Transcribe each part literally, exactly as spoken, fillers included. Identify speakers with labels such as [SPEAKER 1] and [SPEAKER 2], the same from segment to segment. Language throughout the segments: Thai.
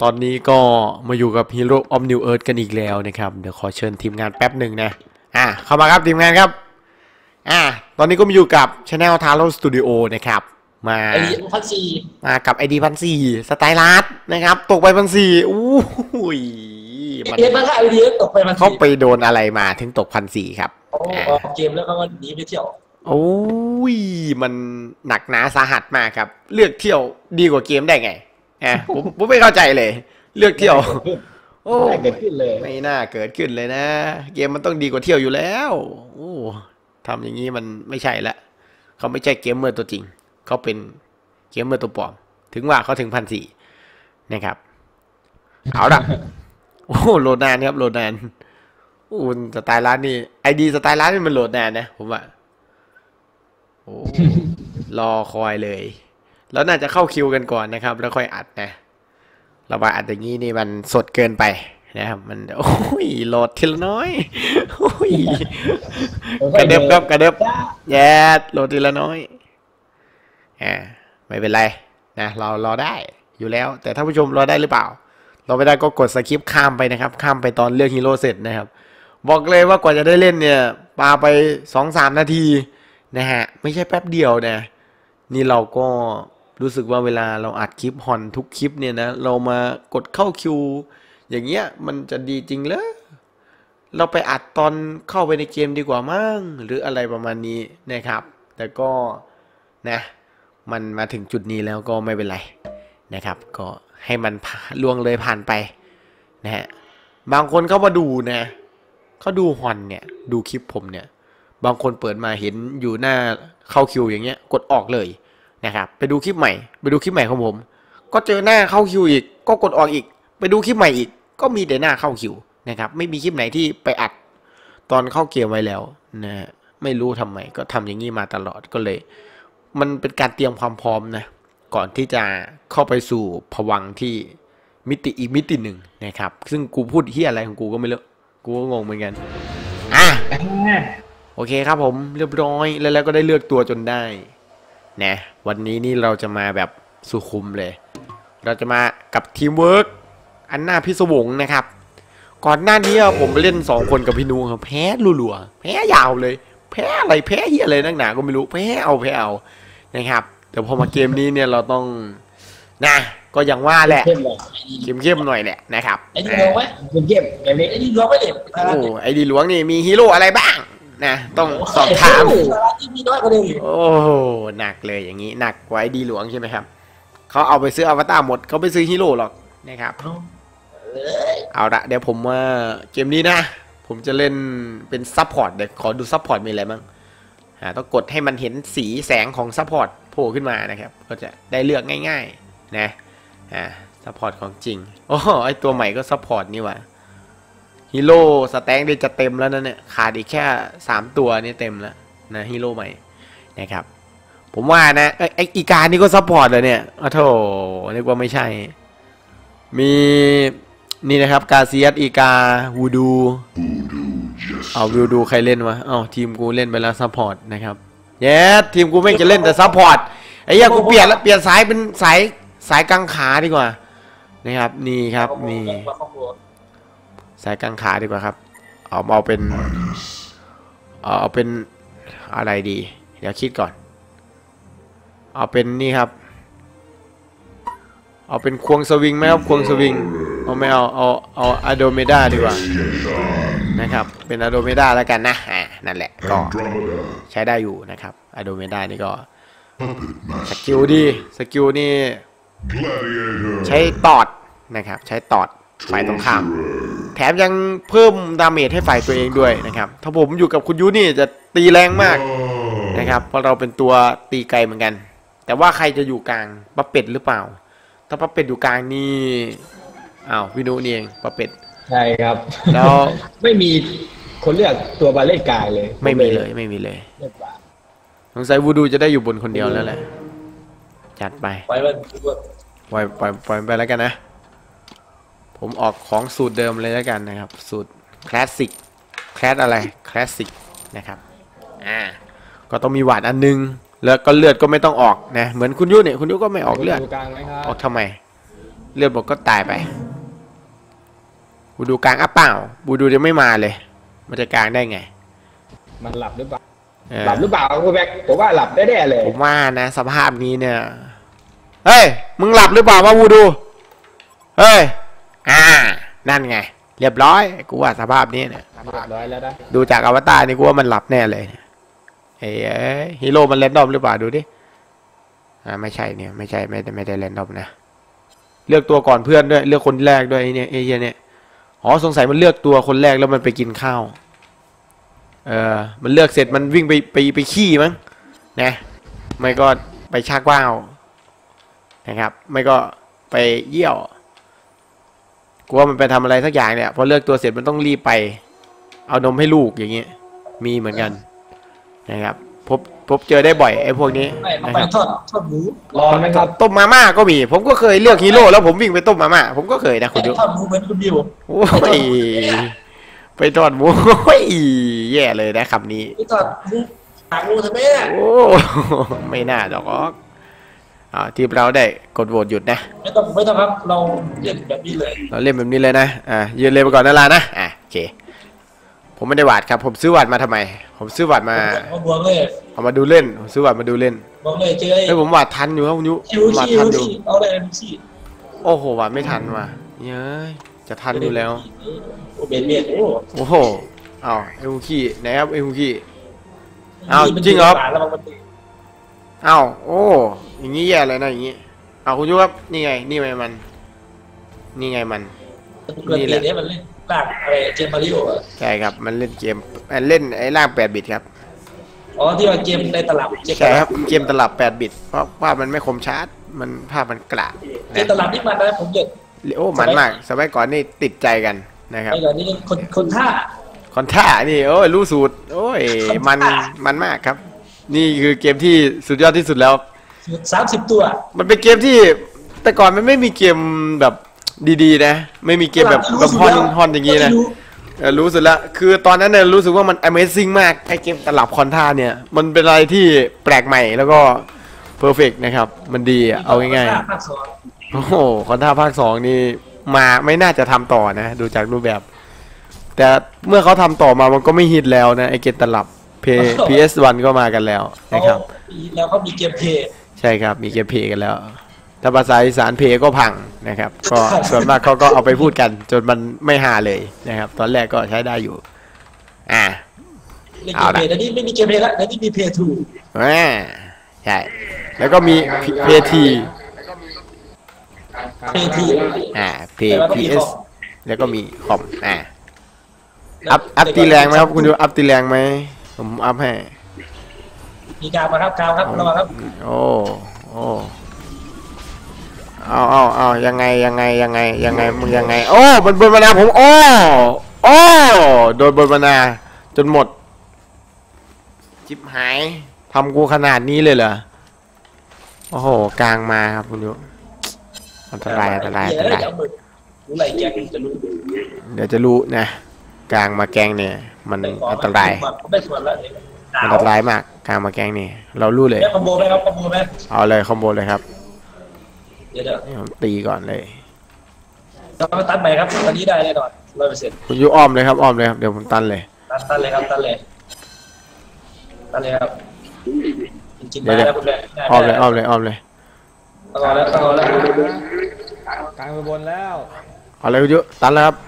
[SPEAKER 1] ตอนนี้ก็มาอยู่กับ Hero of New Earth กันอีกแล้วนะครับเดี๋ยวขอเชิญทีมงานแป๊บหนึ่งนะอ่ะเข้ามาครับทีมงานครับอ่ะตอนนี้ก็มาอยู่กับ Channel Taro Studio นะครับมา
[SPEAKER 2] ไอดีพันสี่
[SPEAKER 1] มากับ ไอ ดี พันสี่สไตล์ลัดนะครับตกไปพันสี่อู้ย
[SPEAKER 2] มันเอฟมันก็ไอดีตกไปพันสี่
[SPEAKER 1] เขาไปโดนอะไรมาถึงตกพันสี่ครับ
[SPEAKER 2] โอ้เกมแล้วก็วันนี้ไปเที่ยว
[SPEAKER 1] โอ้ยมันหนักหนาสาหัสมากครับเลือกเที่ยวดีกว่าเกมได้ไงอ่ะผมผมไม่เข้าใจเลยเลือกเที่ยวโอ้
[SPEAKER 3] เกิดขึ้นเลย
[SPEAKER 1] ไม่น่าเกิดขึ้นเลยนะเกมมันต้องดีกว่าเที่ยวอยู่แล้วโอ้ทำอย่างนี้มันไม่ใช่ละเขาไม่ใช่เกมเมอร์ตัวจริงเขาเป็นเกมเมอร์ตัวปลอมถึงว่าเขาถึงพันสี่นะครับเอาละโอ้โหลดนานครับโหลดนานโอ้สไตล์ร้านนี่ไอดีสไตล์ร้านนี่มันโหลดนานนะผมว่าโอ้รอคอยเลยแล้วน่าจะเข้าคิวกันก่อนนะครับแล้วค่อยอัดนะเราไปอัดอย่างนี้นี่มันสดเกินไปนะครับมันโอ้ยโหลดทีละน้อยโอ้ยกระเด็บครับกระเด็บแย่โหลดทีละน้อยอ่าไม่เป็นไรนะเรารอได้อยู่แล้วแต่ถ้าผู้ชมรอได้หรือเปล่าเราไม่ได้ก็กดสคิปข้ามไปนะครับข้ามไปตอนเลือกฮีโร่เสร็จนะครับบอกเลยว่ากว่าจะได้เล่นเนี่ยปาไป สองถึงสาม นาทีนะฮะไม่ใช่แป๊บเดียวนะนี่เราก็รู้สึกว่าเวลาเราอัดคลิปฮอนทุกคลิปเนี่ยนะเรามากดเข้าคิวอย่างเงี้ยมันจะดีจริงเหรอเราไปอัดตอนเข้าไปในเกมดีกว่ามั้งหรืออะไรประมาณนี้นะครับแต่ก็นะมันมาถึงจุดนี้แล้วก็ไม่เป็นไรนะครับก็ให้มันล่วงเลยผ่านไปนะฮะบางคนเขามาดูนะเขาดูฮอนเนี่ยดูคลิปผมเนี่ยบางคนเปิดมาเห็นอยู่หน้าเข้าคิวอย่างเงี้ยกดออกเลยนะครับไปดูคลิปใหม่ไปดูคลิปใหม่ของผมก็เจอหน้าเข้าคิวอีกก็กดออกอีกไปดูคลิปใหม่อีกก็มีแต่หน้าเข้าคิวนะครับไม่มีคลิปไหนที่ไปอัดตอนเข้าเกมไว้แล้วนะไม่รู้ทำไมก็ทำอย่างนี้มาตลอดก็เลยมันเป็นการเตรียมความพร้อมนะก่อนที่จะเข้าไปสู่ภวังค์ที่มิติอีกมิติหนึ่งนะครับซึ่งกูพูดเฮียอะไรของกูก็ไม่รู้กูก็งงเหมือนกันอ่ะโอเคครับผมเรียบร้อยแล้วแล้วก็ได้เลือกตัวจนได้นะวันนี้นี่เราจะมาแบบสุขุมเลยเราจะมากับทีมเวิร์กอันหน้าพิศวงนะครับก่อนหน้านี้ผมไปเล่นสองคนกับพี่นูครับแพ้รัวๆแพ้ยาวเลยแพ้อะไรแพ้เฮียอะไรนักหนาก็ไม่รู้แพ้เอาแพ้เอานะครับแต่พอมาเกมนี้เนี่ยเราต้องนะก็อย่างว่าแหละเข้มๆหน่อยแหละนะครับ
[SPEAKER 2] ไอดีหลวงไหม
[SPEAKER 3] เข้มๆแบบนี้
[SPEAKER 2] ไอดีหลวงไม่เด็ด
[SPEAKER 1] โอ้ไอดีหลวงนี่มีฮีโร่อะไรบ้างนะต้องสอบถามโอ้หนักเลยอย่างนี้หนักกว่าไอดีหลวงใช่ไหมครับเขาเอาไปซื้ออวตารหมดเขาไปซื้อฮีโร่หรอกนะครับเอาละเดี๋ยวผมว่าเกมนี้นะผมจะเล่นเป็นซัพพอร์ตเดี๋ยวขอดูซัพพอร์ตมีอะไรบ้างต้องกดให้มันเห็นสีแสงของซัพพอร์ตโผล่ขึ้นมานะครับก็จะได้เลือกง่ายๆนะอ่าซัพพอร์ตของจริงโอ้ไอตัวใหม่ก็ซัพพอร์ตนี่ว่ะฮีโร่สแต็งได้จะเต็มแล้วนะเนี่ยขาดอีกแค่สามตัวนี่เต็มแล้วนะฮีโร่ใหม่นะครับผมว่านะไออีกานี่ก็ซัพพอร์ตเลยเนี่ยอ้าวโธ่นึกว่าไม่ใช่มีนี่นะครับกาเซียสอีกาวูดูเอาวูดูใครเล่นวะอ้าวทีมกูเล่นไปแล้วซัพพอร์ตนะครับเย้ทีมกูไม่จะเล่นแต่ซัพพอร์ตไอ้เหี้ยกูเปลี่ยนแล้วเปลี่ยนสายเป็นสายสายกังขาดีกว่านะครับนี่ครับนี่สายกังขาดีกว่าครับเอาเอาเป็นเอาเป็นอะไรดีเดี๋ยวคิดก่อนเอาเป็นนี่ครับเอาเป็นควงสวิงไหมครับควงสวิงเอาไม่เอาเอาเอาอะโดเมดาดีกว่านะครับเป็นอะโดเมดาแล้วกันนะอ่านั่นแหละก็ใช้ได้อยู่นะครับอะโดเมดานี่ก็สกิลดีสกิลนี่ใช้ตอดนะครับใช้ตอดฝ่ายตรงข้ามแถมยังเพิ่มดาเมจให้ฝ่ายตัวเองด้วยนะครับถ้าผมอยู่กับคุณยูนี่จะตีแรงมากนะครับเพราะเราเป็นตัวตีไกลเหมือนกันแต่ว่าใครจะอยู่กลางปะเป็ดหรือเปล่าถ้าปะเป็ดอยู่กลางนี่อ้าววินูนี่เองปะเป็ด
[SPEAKER 3] ใช่ครับ
[SPEAKER 1] แล้ว
[SPEAKER 3] ไม่มีคนเลือกตัวบาเล่กลางเลย
[SPEAKER 1] ไม่มีเลยไม่มีเลยสงสัยวูดูจะได้อยู่บนคนเดียวแล้วแหละจัดไปปล่อยปล่อยปล่อยปล่อยไปแล้วกันนะผมออกของสูตรเดิมเลยแล้วกันนะครับสูตรคลาสสิกคลาสอะไรคลาสสิกนะครับอ่าก็ต้องมีหวาดอันนึงแล้วก็เลือดก็ไม่ต้องออกนะเหมือนคุณยุเนี่ยคุณยุก็ไม่ออกเลือดออกทำไมเลือดหมดก็ตายไปบูดูกลางอัพเปล่าบูดูยังไม่มาเลยมันจะกลางได้ไง
[SPEAKER 3] มันหลับหรือเปล่าหลับหรือเปล่าคุณแบ็คผมว่าหลับแน่ๆเลย
[SPEAKER 1] ผมว่านะสภาพนี้เนี่ยเฮ้ยมึงหลับหรือเปล่าวะบูดูเฮ้ยอ่านั่นไงเรียบร้อยกูว่าสภาพนี้เนี่ย
[SPEAKER 3] เรียบร้อยแล้วนะ
[SPEAKER 1] ดูจากอวตารนี่กูว่ามันหลับแน่เลยเฮ้ยฮีโร่มันเรนดอมหรือเปล่าดูดิอ่าไม่ใช่เนี่ยไม่ใช่ไม่ไม่ได้เรนดอมนะเลือกตัวก่อนเพื่อนด้วยเลือกคนแรกด้วยไอ้เนี่ยไอ้เนี่ยอ๋อสงสัยมันเลือกตัวคนแรกแล้วมันไปกินข้าวเออมันเลือกเสร็จมันวิ่งไปไปไปขี้มั้งนะไม่ก็ไปชักว่าวนะครับไม่ก็ไปเยี่ยวกลัวมันไปทำอะไรสักอย่างเนี่ยพอเลือกตัวเสร็จมันต้องรีบไปเอานมให้ลูกอย่างเงี้ยมีเหมือนกันนะครับพบพบเจอได้บ่อยไอ้พวกนี้
[SPEAKER 2] นะครับทอดทอดหมู
[SPEAKER 3] รอไหมครับ
[SPEAKER 1] ต้มมาม่าก็มีผมก็เคยเลือกฮีโร่แล้วผมวิ่งไปต้มมาม่าผมก็เคยนะคุณดู
[SPEAKER 2] ทอดหมูเหมือนคุณบิว
[SPEAKER 1] โอ้ยไปทอดหมูโอ้ยแย่เลยนะคำนี้
[SPEAKER 2] ไปทอดหมูหางหมูทำไม
[SPEAKER 1] โอ้ไม่น่าดอกอ่าทีมเราได้กดโหวตหยุดนะ
[SPEAKER 2] ไม่ต้องไม่ต้องครับเราเล่นแบบนี้เลย
[SPEAKER 1] เราเล่นแบบนี้เลยนะอ่ายืนเลยไปก่อนนะลานะอ่าโอเคผมไม่ได้หวาดครับผมซื้อหวาดมาทำไมผมซื้อหวาดมาเอามาดูเล่นผมซื้อหวาดมาดูเล่น
[SPEAKER 2] บอกเลยเจอ
[SPEAKER 1] ไอ้ผมหวาดทันอยู่ครับคุณยุ
[SPEAKER 2] หวาดทันอยู่เอาเลยสิ
[SPEAKER 1] โอ้โหหวาดไม่ทันว่ะเย้ยจะทันอยู่แล้ว
[SPEAKER 2] โอ้เบนเบนโอ้
[SPEAKER 1] โอ้โหเอาไอ้ฮูกี้ไหนครับไอ้ฮูกี้เอาจริงเหรอเอาโอ้อย่างงี้แย่เลยนะอย่างงี้เอาคุณยุครับนี่ไงนี่ไงมันนี่ไงมัน
[SPEAKER 2] นี่แหละมันเล่นล่างอะไรเกมมาริโอ
[SPEAKER 1] ใช่ครับมันเล่นเกมมันเล่นไอ้ล่างแปดบิตครับ
[SPEAKER 2] อ๋อที่ว่าเกมในตลับ
[SPEAKER 1] ใช่ครับเกมตลับแปดบิตเพราะว่ามันไม่คมชัดมันภาพมันกระ
[SPEAKER 2] เกมตลับนี่มันนะผมเด็ด
[SPEAKER 1] โอ้มันมากสมัยก่อนนี่ติดใจกันนะครับ
[SPEAKER 2] สมัยก่อนนี่คนคนท่า
[SPEAKER 1] คนท่านี่โอ้ยรู้สูตรโอ้ยมันมันมากครับนี่คือเกมที่สุดยอดที่สุดแล้ว
[SPEAKER 2] สามสิบตัว
[SPEAKER 1] มันเป็นเกมที่แต่ก่อนมันไม่มีเกมแบบดีๆนะไม่มีเกมแบบแบบฮอนฮอนอย่างงี้นะรู้สึกแล้วคือตอนนั้นเนี่ยรู้สึกว่ามัน Amazing มากไอเกมตลับคอนท่าเนี่ยมันเป็นอะไรที่แปลกใหม่แล้วก็เพอร์เฟกต์นะครับมันดีอ่ะเอาง่ายๆโอ้โหคอนท่าภาคสองนี่มาไม่น่าจะทำต่อนะดูจากรูปแบบแต่เมื่อเขาทำต่อมามันก็ไม่ฮิตแล้วนะไอเกมตลับ พี เอส วัน ก็มากันแล้วนะครับ
[SPEAKER 2] แล้วเขามีเกมเพย์
[SPEAKER 1] ใช่ครับมีเกมเพย์กันแล้วถ้าภาษาอีสานเพก็พังนะครับก็ส่วนมากเขาก็เอาไปพูดกันจนมันไม่ฮาเลยนะครับตอนแรกก็ใช้ได้อยู่อ่า
[SPEAKER 2] เอาละแต่นี่ไม่มีเกมเพย์แล้วแต่นี่มีเพย์ทู
[SPEAKER 1] อ่าใช่แล้วก็มีเพย์ที
[SPEAKER 2] เพย์ที
[SPEAKER 1] อ่าเพย์พีเอสแล้วก็มีคอมอ่าอัพอัพตีแรงไหมครับคุณดูอัพตีแรงไหมผมอัพให้
[SPEAKER 2] มีกาวมาครับกาวครับระวังครับ
[SPEAKER 1] โอ้โอ้เอาเอาเอายังไงยังไงยังไงยังไงมึงยังไงโอ้บนบนบรรณาผมโอ้โอ้โดนบนบรรณาจนหมดจิบหายทำกูขนาดนี้เลยเหรอโอ้โหกลางมาครับคุณยุอันตรายอันตรายอันตรายเดี๋ยวจะรู้นะกลางมาแกงเนี่ยมันอันตรายมันอันตรายมากกลางมาแกงเนี่ยเรารู้เลย
[SPEAKER 2] คอมโบไหมครับคอมโบไหม
[SPEAKER 1] เอาเลยคอมโบเลยครับ
[SPEAKER 2] เดี๋ยว
[SPEAKER 1] ผมตีก่อนเลย
[SPEAKER 2] ต้องตัดใหม่ครับตอนนี้ได้แน่นอนร้อยเปอร์เซ็นต์
[SPEAKER 1] คุณยูอ้อมเลยครับอ้อมเลยครับเดี๋ยวผมตันเลย
[SPEAKER 2] ตันตันเลยครับตันเลยตันเลยครับจริงๆได้แล้วคุณแม่
[SPEAKER 1] อ้อมเลยอ้อมเลยอ้อมเลย
[SPEAKER 2] ต่อแล้วต่อแล้ว
[SPEAKER 3] กลางไปบนแล้ว
[SPEAKER 1] เอาเลยคุณยูตันแล้วครับ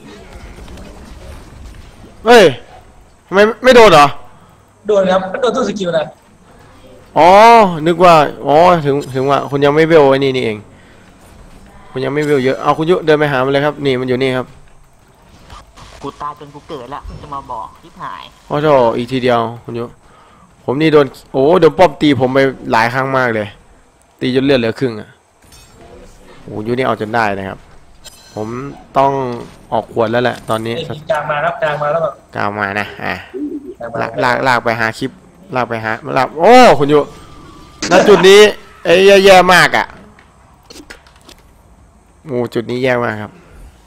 [SPEAKER 1] เฮ้ยทำไมไม่โดนเหรอ
[SPEAKER 2] โดนครับโดนทุกสกิลนะ
[SPEAKER 1] อ๋อนึกว่าอ๋อถึงถึงว่าคุณยังไม่เวลไอ้นี่นี่เองคุณยังไม่เวลเยอะเอาคุณยุเดินไปหามันเลยครับนี่มันอยู่นี่ครับ
[SPEAKER 4] กูตายจนกูเกิดละจะมาบอกทิพหาย
[SPEAKER 1] โอ้โหอีกทีเดียวคุณยุผมนี่โดนโอ้โดนป้อมตีผมไปหลายครั้งมากเลยตีจนเลือดเหลือครึ่งอ่ะโอ้ยุนี่เอาจนได้นะครับผมต้องออกขวดแล้วแหละตอนนี้
[SPEAKER 2] กลางมาครับกลางมาแล้วแบบ
[SPEAKER 1] กลางมานะอ่ะลากลากลากไปหาคลิปลากไปหาลากโอ้คุณยุณจุดนี้ไอ้แย่มากอ่ะโอ้จุดนี้แย่มากครับ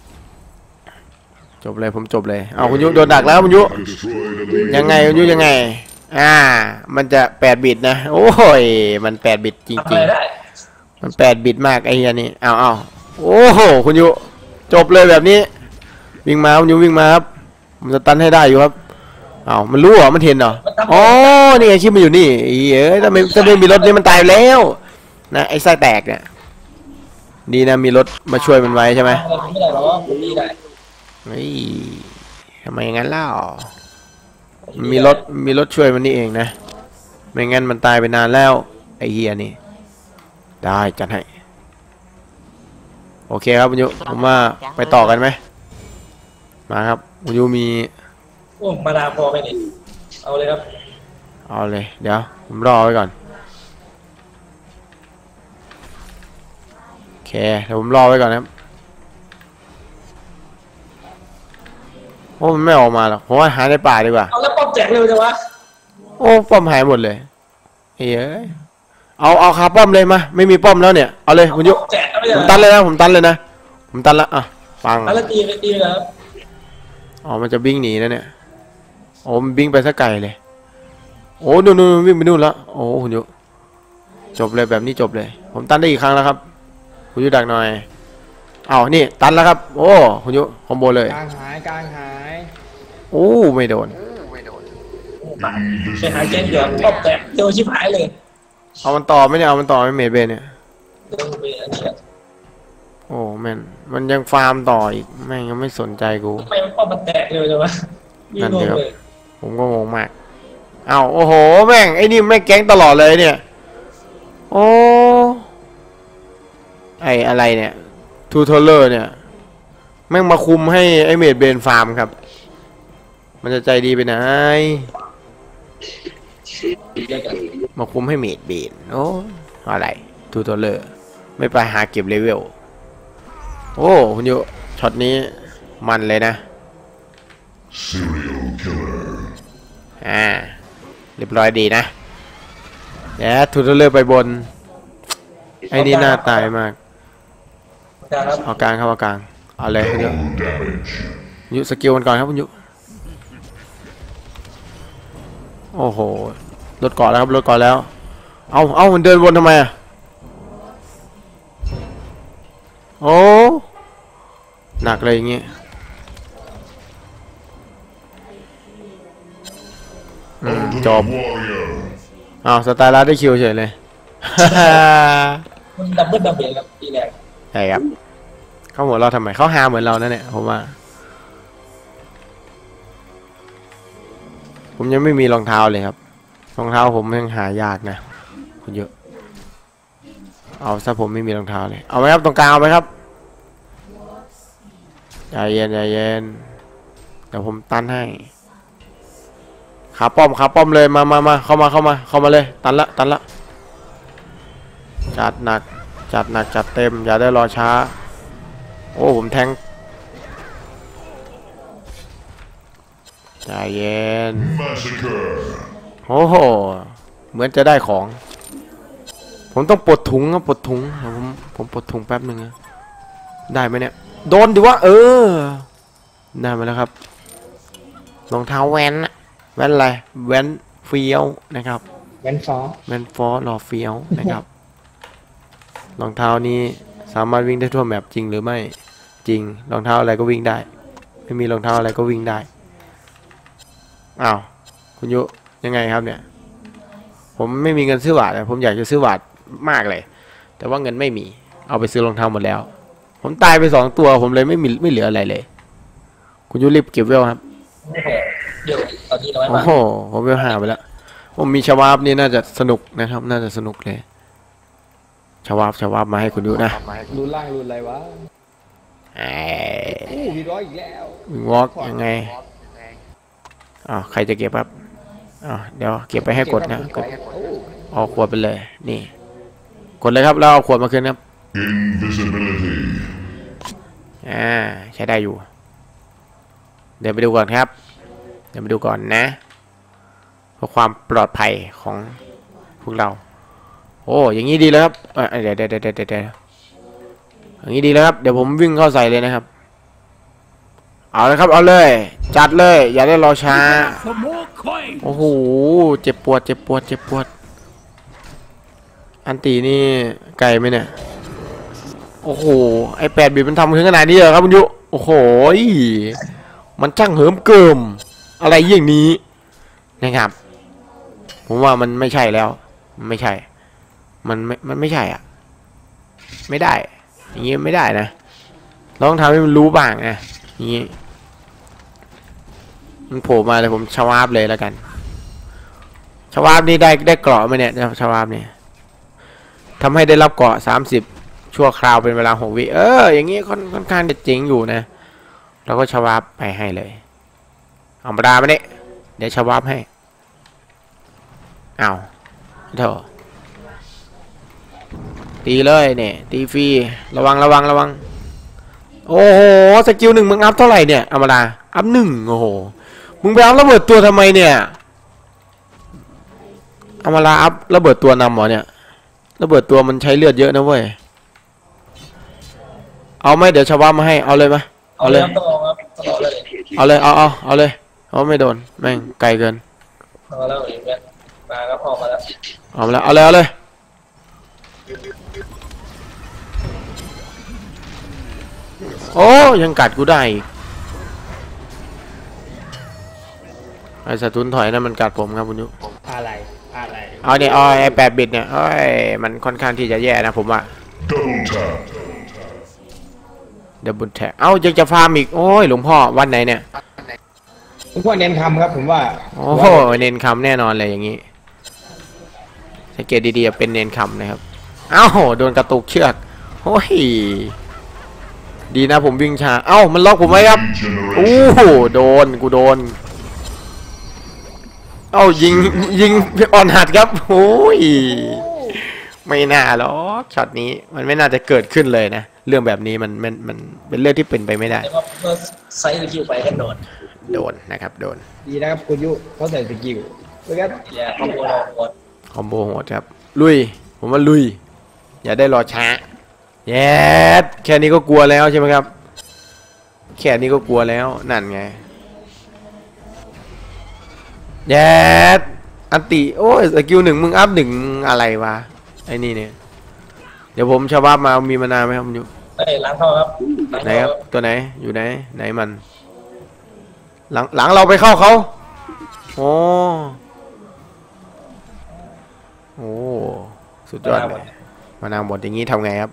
[SPEAKER 1] จบเลยผมจบเลยเอาคุณยุโดนดักแล้วคุณยุยังไงคุณยุยังไงอ่ามันจะแปดบิตนะโอ้ยมันแปดบิตจริงๆมันแปดบิตมากไอ้ยันนี่เอาเอาโอ้โหคุณยูจบเลยแบบนี้วิ่งมาคุณยูวิ่งมาครับมันจะตันให้ได้อยู่ครับอ้าวมันรู้เหรอมันเห็นเหรออ๋อนี่ไงชิปมันอยู่นี่เอ้ยถ้าไม่ถ้าไม่มีรถนี่มันตายแล้วนะไอ้ไส้แตกเนี่ยดีนะมีรถมาช่วยมันไว้ใช่ไหม
[SPEAKER 2] ไม่ได้หรอกผมนี่ได้
[SPEAKER 1] เฮ้ยทำไมงั้นเล่ามีรถมีรถช่วยมันนี่เองนะไม่งั้นมันตายไปนานแล้วไอ้เฮียนี่ได้จัดให้โอเคครับคุณยูผมว่าไปต่อกันไหมมาครับคุณยูมี
[SPEAKER 2] โอ้มาดาพอไหมนี่เอาเลยครับ
[SPEAKER 1] เอาเลยเดี๋ยวผมรอไว้ก่อนโอเคเดี๋ยวผมรอไว้ก่อนนะครับโอ้มันไม่ออกมาหรอกผมว่าหาในป่าดีกว่า
[SPEAKER 2] เอาแล้วป้อมแจกเร็วจังวะ
[SPEAKER 1] โอ้ป้อมหายหมดเลยเฮ้ยเอาเอาคาป้อมเลยมาไม่มีป้อมแล้วเนี่ยเอาเลยคุณยุ
[SPEAKER 2] แจกไม่
[SPEAKER 1] ผ
[SPEAKER 2] ได้
[SPEAKER 1] มตันเลยนะผมตันเลยนะผมตันละอ่ะฟัง
[SPEAKER 2] แล้วตีไปตีไปแล้ว
[SPEAKER 1] อ๋อมันจะบิ้งหนีนะเนี่ยโอ้มันบิ้งไปสักไกลเลยโอ้นู่นนู่นวิ่งไปนู่นแล้วโอ้คุณยุจบเลยแบบนี้จบเลยผมตันได้อีกครั้งแล้วครับคุณยุดักหน่อยเอานี่ตันแล้วครับโอ้คุณยุคอมโบเลย
[SPEAKER 3] กลางหายกลางหาย
[SPEAKER 1] โอ้ไม่โดน
[SPEAKER 2] ไปหาแกงเดือดป้อมแจกเร็วชิบหายเลย
[SPEAKER 1] เอามันต่อไหมเนี่ยเอามันต่อไหมเมดเบนเนี่ย
[SPEAKER 2] เร็วไปอันนี้
[SPEAKER 1] โอ้แม่นมันยังฟาร์มต่ออีกแม่งยังไม่สนใจกู
[SPEAKER 2] ทำไมป้อมมันแตกเร็วจังวะวิ่งลงเลย
[SPEAKER 1] ผมก็งงมากเอาโอ้โหแม่งไอ้นี่แม่งแก๊งตลอดเลยเนี่ยโอ้ไออะไรเนี่ยทูทอลเลอร์เนี่ยแม่งมาคุมให้ไอเมดเบนฟาร์มครับมันจะใจดีไปไหนมาคุมให้เมดเบนโอ้อะไรทูทอลเลอร์ไม่ไปหาเก็บเลเวลโอ้คุณยูช็อตนี้มันเลยนะอ่าเรียบร้อยดีนะเดี๋ยวทูทอลเลอร์ไปบนไอ้นี่น่าตายมากเอากลางครับเอากลางเอาเลยคุณยูยุสกิลมันก่อนครับคุณยุโอ้โหรถเกาะแล้วครับรถเกาะแล้วเอาเอามันเดินวนทำไมอ่ะโอ้หนักเลยอย่างงี้จบอ้าวสไตล์ลัดได้คิวเฉยเลย
[SPEAKER 2] มันดับเบิลดับเบิลครับตีแรก
[SPEAKER 1] ใช่ครับเขาหัวเราทำไมเขาหาเหมือนเรานั่นแหละผมว่าผมยังไม่มีรองเท้าเลยครับรองเท้าผมยังหายากนะคุณเยอะเอาซะผมไม่มีรองเท้าเลยเอาไหมครับตรงกลางเอาไหมครับใจเย็นใจเย็นเดี๋ยวผมตันให้ขาป้อมขาป้อมเลยมามามาเข้ามาเข้ามาเข้ามาเลยตันละตันละจัดหนักจัดหนักจัดเต็มอย่าได้รอช้าโอ้ผมแทงใจเย็นโอ้โหเหมือนจะได้ของผมต้องปลดถุงครับปลดถุงผมผมปลดถุงแป๊บหนึ่งนะได้ไหมเนี่ยโดนดิวะเออได้มาแล้วครับรองเท้าแว้นแว้นอะไรแว้นเฟี้ยวนะครับ
[SPEAKER 3] แวนฟอร์
[SPEAKER 1] แว้นฟอร์รอเฟี้ยวนะครับรองเท้านี้สามารถวิ่งได้ทั่วแมปจริงหรือไม่จริงรองเท้าอะไรก็วิ่งได้ไม่มีรองเท้าอะไรก็วิ่งได้อ้าวคุณยุยังไงครับเนี่ยผมไม่มีเงินซื้อบัตรผมอยากจะซื้อบัตรมากเลยแต่ว่าเงินไม่มีเอาไปซื้อรองเท้าหมดแล้วผมตายไปสองตัวผมเลยไม่มีไม่เหลืออะไรเลยคุณยุรีบเก็บเวลครับ
[SPEAKER 2] เดี๋ยวตอนนี้น้อย
[SPEAKER 1] โอ้
[SPEAKER 2] มาก
[SPEAKER 1] โหผมเวลหาไปแล้วผมมีชาวาบนี่น่าจะสนุกนะครับน่าจะสนุกเลยชาวาบชาวาบมาให้คุณยุนะ
[SPEAKER 3] รุนล่างรุนอะไรวะ
[SPEAKER 1] ไอ้
[SPEAKER 3] โอ้วีร้อยอีกแล้ว
[SPEAKER 1] วิงวอล์กยังไงอ้าวใครจะเก็บครับอ้าวเดี๋ยวเก็บไปให้กดนะกดเอาขวดไปเลยนี่กดเลยครับแล้วเอาขวดมาคืนครับ
[SPEAKER 5] Invisibility.
[SPEAKER 1] อ่าใช้ได้อยู่เดี๋ยวไปดูก่อนครับเดี๋ยวไปดูก่อนนะเพื่อความปลอดภัยของพวกเราโอ้อย่างนี้ดีแล้วครับเเดี๋ยวเดี๋ยวเดี๋ยวเดี๋ยวเดี๋ยวอย่างนี้ดีแล้วครับเดี๋ยวผมวิ่งเข้าใส่เลยนะครับเอาเลยครับเอาเลยจัดเลยอย่าได้รอช้าโอ้โหเจ็บปวดเจ็บปวดเจ็บปวดอันตีนี่ไกลไหมเนี่ยโอ้โหไอแปดบิตมันทำถึงขนาดนี้เหรอครับคุณยุโอ้โหมันช่างเหิมเกิมอะไรอย่างนี้นะครับผมว่ามันไม่ใช่แล้วมันไม่ใช่มันไม่มันไม่ใช่อ่ะไม่ได้อย่างงี้ไม่ได้นะเราต้องทำให้มันรู้บ้างนะอย่างงี้มันโผล่มาเลยผมชวาบเลยแล้วกันชวาบนี่ได้ได้เกราะไหมเนี่ยชวาบเนี่ยทำให้ได้รับเกราะสามสิบชั่วคราวเป็นเวลาหกวิเอออย่างงี้ค่อนค่อนข้างจะเจ๋งอยู่นะเราก็ชวาบไปให้เลยเอามาดามาเนี่ยเดี๋ยวชวาบให้เอาเถอะตีเลยเนี่ยตีฟรีระวังระวังระวังโอ้โหสกิลหนึ่งมึงอัพเท่าไหร่เนี่ยเอามาดาอัพหนึ่งโอ้โหมึงไปอัพระเบิดตัวทำไมเนี่ยเอามาลาอัพระเบิดตัวนำเหรอเนี่ยระเบิดตัวมันใช้เลือดเยอะนะเว้ยเอาไหมเดี๋ยวชาวบ้านมาให้เอาเลยไหมเอาเลย
[SPEAKER 2] ต้องเอาครับต้องเอาเลย
[SPEAKER 1] เอาเลยเอาเอาเอาเลยเอาไม่โดนแม่งไกลเกิน
[SPEAKER 2] เอาแล้วเองเนี่ยมาครับออกมาแล้ว
[SPEAKER 1] เอามาแล้วเอาเลยเอาเลยโอ้ยังกัดกูได้อีกไอ้สะทุนถอยนั่นมันกัดผมครับคุณยุ
[SPEAKER 3] อะไรอะไร
[SPEAKER 1] เอาเนี่ยเอาไอ้แปดบิตเนี่ยเอ้ยมันค่อนข้างที่จะแย่นะผมว่า
[SPEAKER 5] Double tap.
[SPEAKER 1] เดบุนแท็กเอ้ายังจะฟาร์มอีกโอ้ยหลวงพ่อวันไหนเนี่ย
[SPEAKER 3] ผมว่าเน้นคำครับผมว่า
[SPEAKER 1] โอ้โหเน้นคำแน่นอนเลยอย่างนี้สังเกตดีๆเป็นเน้นคำนะครับเอ้าโดนกระตุกเชือกโอ้ยดีนะผมวิ่งช้าเอ้ามันล็อกผมไว้ครับโอ้โหโดนกูโดนเอ้ายิงยิงอ่อนหัดครับโอ้ยไม่น่าหรอกช็อตนี้มันไม่น่าจะเกิดขึ้นเลยนะเรื่องแบบนี้มันมันมันเป็นเรื่องที่เป็นไปไม่ได้
[SPEAKER 2] แต่ว่าเมื่อไซส์คิวไปกันโดน
[SPEAKER 1] โดนนะครับโดน
[SPEAKER 3] ดีนะครับคุณยุเขาใส่สกิลเพราะงั้น
[SPEAKER 2] อย่าคอมโบเราหมด
[SPEAKER 1] คอมโบโหดครับลุยผมว่าลุยอย่าได้รอช้าแย่แค่นี้ก็กลัวแล้วใช่ไหมครับแค่นี้ก็กลัวแล้วนั่นไงแย่อันติโอ้ยสกิลหนึ่งมึงอัพหนึ่งอะไรวะไอ้นี่เนี่ยเดี๋ยวผมชาวบ้านมามีมานาวไหมครับอยู่
[SPEAKER 2] เฮ้ยล้างท่อครับล้าง
[SPEAKER 1] ไหน
[SPEAKER 2] ท่อ
[SPEAKER 1] ครับตัวไหนอยู่ไหนไหนมันหลังหลังเราไปเข้าเขาโอ้โอ้สุดยอดเลยมานาวหมดอย่างนี้ทำไงครับ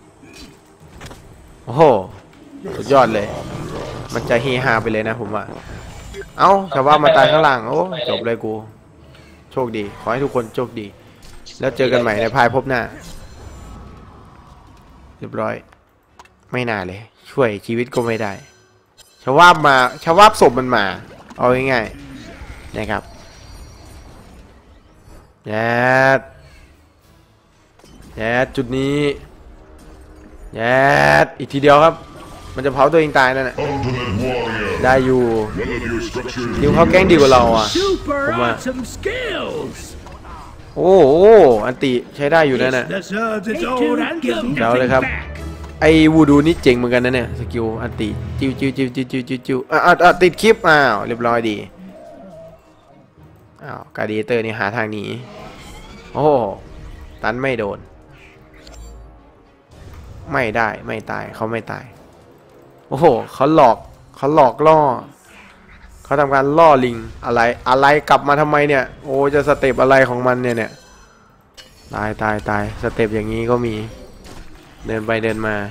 [SPEAKER 1] โอ้โหสุดยอดเลย มันจะเฮฮาไปเลยนะผมว่าเอ้าชาวบ้านมาตายข้างล่างโอ้จบเลยกูโชคดีขอให้ทุกคนโชคดีแล้วเจอกันใหม่ในภายภพหน้าเรียบร้อยไม่น่าเลยช่วยชีวิตก็ไม่ได้ชาวบ้านมาชาวบ้านศพมันมาเอาง่ายๆนะครับแย่แย่จุดนี้แย่อีกทีเดียวครับมันจะเผาตัวเองตายนั่นแหละ
[SPEAKER 5] Ultimate warrior.
[SPEAKER 1] ได้อยู่
[SPEAKER 5] None of your structures.
[SPEAKER 1] ดิวเขาแกล้งดีกว่าเราอ่ะ
[SPEAKER 6] Super
[SPEAKER 1] Come on.
[SPEAKER 6] awesome skills.
[SPEAKER 1] โอ้โหอันติใช้ได้อยู่นั่นน่ะ
[SPEAKER 6] Deserves its own anthem.
[SPEAKER 1] เดาเลยครับ ไอ้วูดูนี่เจ๋งเหมือนกันนะเนี่ยสกิลอันติจิ้วจิ้วจิ้วจิ้วจิ้วจิ้วจิ้วอ่ะอ่ะอ่ะติดคลิปอ้าวเรียบร้อยดีอ้าวการ์ดิเตอร์นี่หาทางหนีโอ้ตันไม่โดนไม่ได้ไม่ตายเขาไม่ตายโอ้โหเขาหลอกเขาหลอกล่อเขาทำการล่อลิงอะไรอะไรกลับมาทำไมเนี่ยโอ้จะสเต็ปอะไรของมันเนี่ยเนี่ยตายตายตายสเต็ปอย่างนี้ก็มีเดินไปเดินมา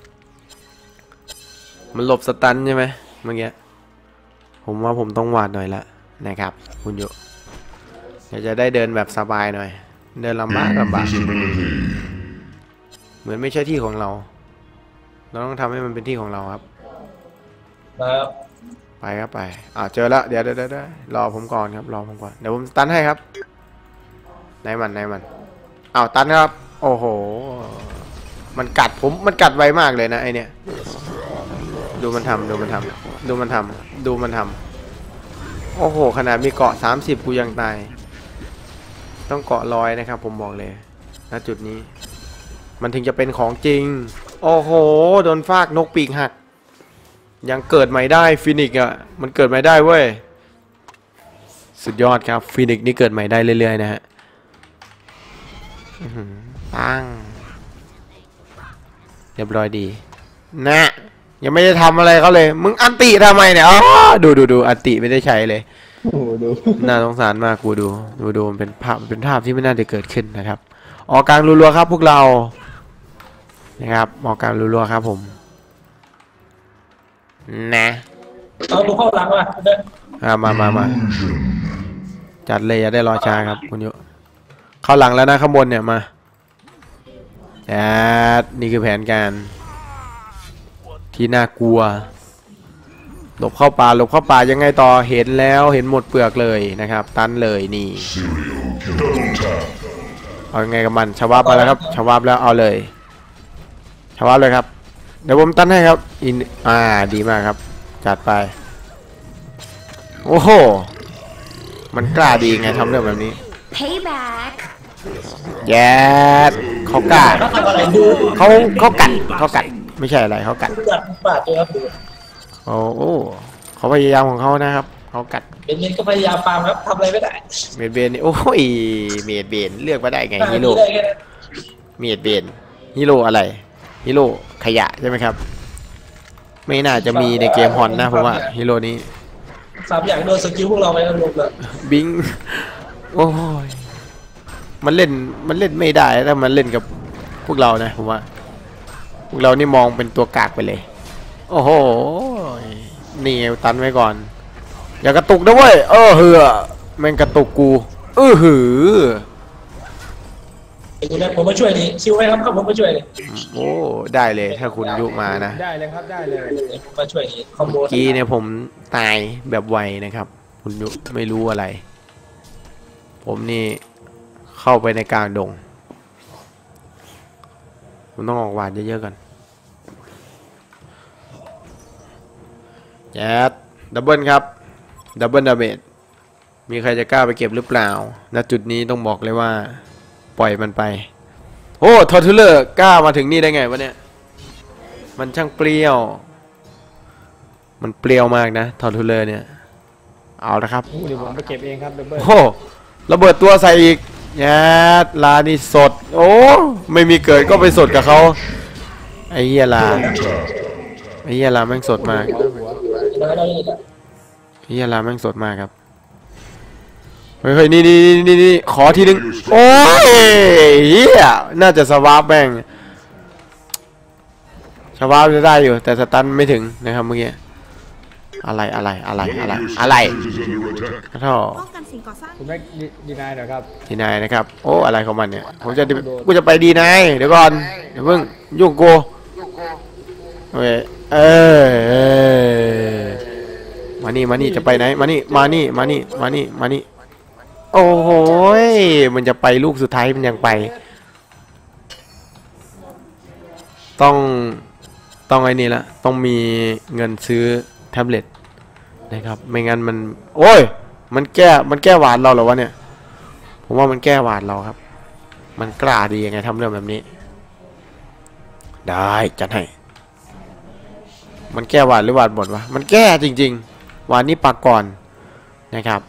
[SPEAKER 1] มันหลบสตันใช่ไหมเมื่อกี้ผมว่าผมต้องวาดหน่อยละนะครับคุณโยเดี๋ยวจะได้เดินแบบสบายหน่อยเดินลำบากลำบาก
[SPEAKER 5] Invisibility.
[SPEAKER 1] เหมือนไม่ใช่ที่ของเรา เราต้องทำให้มันเป็นที่ของเราครับ
[SPEAKER 2] มาครับ
[SPEAKER 1] ไปครับไปอ่าเจอแล้วเดี๋ยวเดี๋ยวเดี๋ยวรอผมก่อนครับรอผมก่อนเดี๋ยวผมตันให้ครับไหนมันไหนมันอ้าวตันครับโอ้โหมันกัดผมมันกัดไวมากเลยนะไอเนี้ยดูมันทำดูมันทำดูมันทำดูมันทำโอ้โหขนาดมีเกาะสามสิบกูยังตายต้องเกาะร้อยนะครับผมบอกเลยณจุดนี้มันถึงจะเป็นของจริงโอ้โหโดนฟากนกปีกหักยังเกิดใหม่ได้ฟินิกอ่ะมันเกิดใหม่ได้เว้ยสุดยอดครับฟินิกนี่เกิดใหม่ได้เรื่อยๆนะฮะปังรียบร้อยดีนะยังไม่ได้ทำอะไรเขาเลยมึงอันติทำไมเนี่ยอ๋อดูดูดูอันติไม่ได้ใช้เลย
[SPEAKER 3] โอ้โหดู
[SPEAKER 1] น่าสงสารมากกูดูดูดูมันเป็นภาพเป็นภาพที่ไม่น่าจะเกิดขึ้นนะครับออกกลางรัวๆครับพวกเรานะครับออกกลางรัวๆครับผมนะ
[SPEAKER 2] เอาดูเข้าหลังมาเด้อ
[SPEAKER 1] อ่ามามามาจัดเลยอย่าได้รอช้าครับคุณยุเข้าหลังแล้วนะข้างบนเนี่ยมาแอดนี่คือแผนการที่น่ากลัวหลบเข้าป่าหลบเข้าป่ายังไงต่อเห็นแล้วเห็นหมดเปลือกเลยนะครับตันเลยนี่เอายังไงกับมันชาวาบมาแล้วครับชาวาบแล้วเอาเลยชาวาบเลยครับเดี๋ยวผมตันให้ครับอินอ่าดีมากครับจัดไปโอ้โหมันกล้าดีไงทำเรื่องแบบนี้
[SPEAKER 7] Payback
[SPEAKER 1] แย่เขากล้า
[SPEAKER 2] เขาทำอะไรดู
[SPEAKER 1] เขาเขากัดเขากัดไม่ใช่อะไรเขากัด
[SPEAKER 2] กัดปาดเลยครับดู
[SPEAKER 1] โอ้โอ้เขาพยายามของเขานะครับเขากัด
[SPEAKER 2] เบนเบนก็พยายามฟาร์มครับทำอะไรไม่ได้
[SPEAKER 1] เมดเบนนี่โอ้ยเมดเบนเลือกมาได้ไงฮีโร่
[SPEAKER 2] ได้แค่นั้น
[SPEAKER 1] เมดเบนฮีโร่อะไรฮีโร่ขยะใช่ไหมครับไม่น่าจะมีในเกมฮอนนะผมว่าฮีโร่นี้
[SPEAKER 2] สามอย่างโดนสกิลพวกเราไปแล้วลงเลย
[SPEAKER 1] บิงโอ้ยมันเล่นมันเล่นไม่ได้ถ้ามันเล่นกับพวกเรานะผมว่าพวกเรานี่มองเป็นตัวกากไปเลยโอ้โหนี่ตันไว้ก่อนอย่ากระตุกนะเว้ยเออเหือแม่งกระตุกกูเออหือ
[SPEAKER 2] เดี๋ยวนะผมมาช่วยนี่ชิวไหมครับครับผมมาช่วยนี่
[SPEAKER 1] โอ้ได้เลยถ้าคุณยุมานะ
[SPEAKER 3] ได้เลยครับได้เลย
[SPEAKER 2] เดี๋ยวผมมาช่วยนี่คอมโบ
[SPEAKER 1] เมื่อกี้เนี่ยผมตายแบบไวนะครับคุณยุไม่รู้อะไรผมนี่เข้าไปในกลางดงผมต้องออกหวานเยอะๆก่อนแจ๊ดดับเบิลครับดับเบิลดาเมจมีใครจะกล้าไปเก็บหรือเปล่าณจุดนี้ต้องบอกเลยว่าปล่อยมันไปโอ้ทอร์ทูเลอร์กล้ามาถึงนี่ได้ไงวะเนี่ยมันช่างเปรี้ยวมันเปรี้ยวมากนะทอร์ทูเลอร์เนี่ยเอาละครับ
[SPEAKER 3] เดี๋ยวผมไปเก็บเองครับดับเบิ้ล
[SPEAKER 1] โอ้ระเบิดตัวใส่อีกแย่ลานี่สดโอ้ไม่มีเกิดก็ไปสดกับเขาไอ้เหี้ยลาไอ้เหี้ยลาแม่งสดมาก
[SPEAKER 2] แล้วได้นี่แหละ
[SPEAKER 1] ไอ้เหี้ยลาแม่งสดมากครับเฮ้ยนี่นี่นี่นี่ขอทีนึงโอ้ยเหี้ยน่าจะสวาปแม่งสวาปจะได้อยู่แต่สตันไม่ถึงนะครับเมื่อกี้อะไรอะไรอะไรอะไรอะไรท่อ
[SPEAKER 7] ป้องกันสิ่งก่อสร้าง
[SPEAKER 3] คุณแม็กดีนายหน่อยครับ
[SPEAKER 1] ทีนายนะครับโอ้อะไรของมันเนี่ยผมจะกูจะไปดีนายเดี๋ยวก่อนเดี๋ยวเพิ่งยุ่งกูโอเคเออมานี่มานี่จะไปไหนมานี่มานี่มานี่มานี่มานี่โอ้โหมันจะไปลูกสุดท้ายมันยังไปต้องต้องไอ้นี่ละต้องมีเงินซื้อแท็บเล็ตนะครับไม่งั้นมันโอ้ยมันแก้มันแก้หวานเราเหรอวะเนี่ยผมว่ามันแก้หวานเราครับมันกล้าดียังไงทำเรื่องแบบนี้ได้จัดให้มันแก้หวานหรือหวานหมดวะมันแก้จริงๆหวานนี่ปักก่อนนะครับ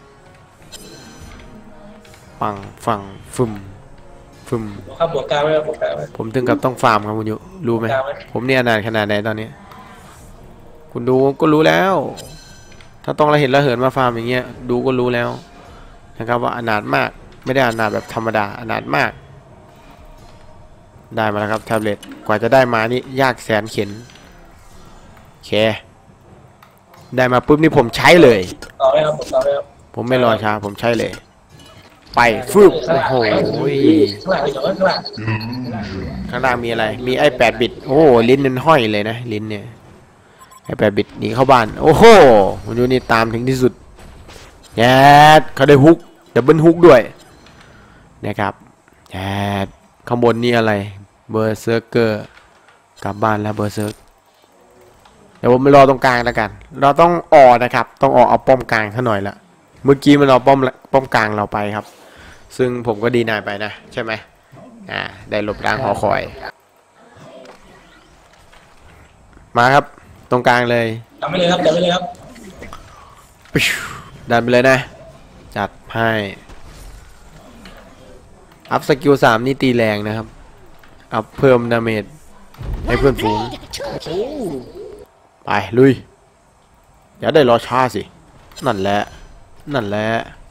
[SPEAKER 1] ปังฟังฟึมฟึม
[SPEAKER 2] ครับบวกกลางไว้ครับบวกกลางไว้
[SPEAKER 1] ผมถึงกับต้องฟาร์มครับคุณยุรู้ไหม
[SPEAKER 2] กลางไว้
[SPEAKER 1] ผมเนี่ยนานขนาดไหนตอนนี้คุณดูก็รู้แล้ว ถ้าต้องระเห็นระเหินมาฟาร์มอย่างเงี้ยดูก็รู้แล้วนะครับว่าอนาถมากไม่ได้อนาถแบบธรรมดาอนาถมากได้มาแล้วครับแท็บเล็ตกว่าจะได้มานี่ยากแสนเข็ญโอเคได้มาปุ๊บนี่ผมใช้เลย
[SPEAKER 2] ต่อไว้ครับผมต่อไว้ครับ
[SPEAKER 1] ผมไม่รอช้าผมใช้เลย ไปฟึบโอ้โห
[SPEAKER 2] ข้างหลังอีกเหรอข้างหลัง
[SPEAKER 1] ข้างล่างมีอะไรมีไอ้แปดบิตโอ้โหลิ้นมันห้อยเลยนะลิ้นเนี่ยไอ้แปดบิตหนีเข้าบ้านโอ้โหคุณดูนี่ตามถึงที่สุดแย่เขาได้ฮุกดับเบิลฮุกด้วยนะครับแย่ข้างบนนี่อะไรเบอร์เซอร์เกอร์กลับบ้านแล้วเบอร์เซอร์เดี๋ยวผมไปรอตรงกลางแล้วกัน เราต้องออกนะครับต้องออกเอาป้อมกลางซะหน่อยละเมื่อกี้มันเอาป้อมป้อมกลางเราไปครับซึ่งผมก็ดีนายไปนะใช่ไหมอ่าได้หลบกลางหอคอยมาครับตรงกลางเลย
[SPEAKER 2] จำไม่เลยครับจำไม่เลยครับ
[SPEAKER 1] ดันไปเลยนะจัดให้อัพสกิลสามนี่ตีแรงนะครับอัพเพิ่มดาเมจให้เพื่อนฝูงไปลุยอย่าได้รอช้าสินั่นแหละนั่นแหละ